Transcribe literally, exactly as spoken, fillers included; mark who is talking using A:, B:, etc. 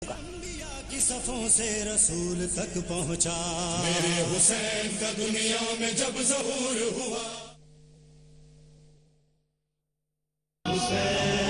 A: की सफों से रसूल तक पहुंचा,
B: मेरे हुसैन का दुनिया में जब ज़हूर हुआ। हुसैन